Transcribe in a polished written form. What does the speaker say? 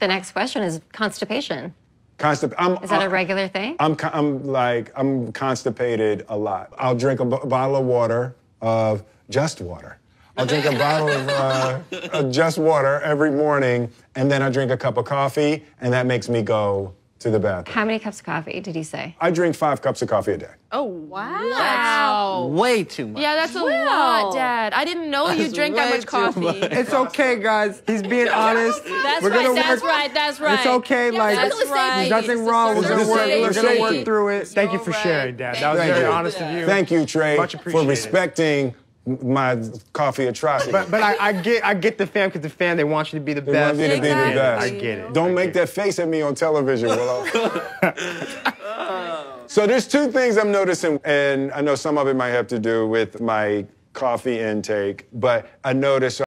The next question is constipation. Is that a regular thing? I'm constipated a lot. I'll drink a bottle of water, of just water. I'll drink a bottle of just water every morning, and then I drink a cup of coffee, and that makes me go to the bathroom. How many cups of coffee did he say? I drink 5 cups of coffee a day. Oh, wow. Wow. Way too much. Yeah, that's a lot, Dad. I didn't know you drink that much coffee. It's okay, guys. He's being honest. That's We're right, gonna that's work. right, that's right. It's okay, like, that's right. there's nothing wrong. We're gonna work through it. Thank you for right. sharing, Dad. That was very honest of you. Thank you, Trey, Much for appreciated. respecting my coffee atrocity. But I get the fam, because the fam, they want you to be the They best. want me to be the best. I get it. Don't make that face at me on television, Willow. So there's 2 things I'm noticing, and I know some of it might have to do with my coffee intake, but I noticed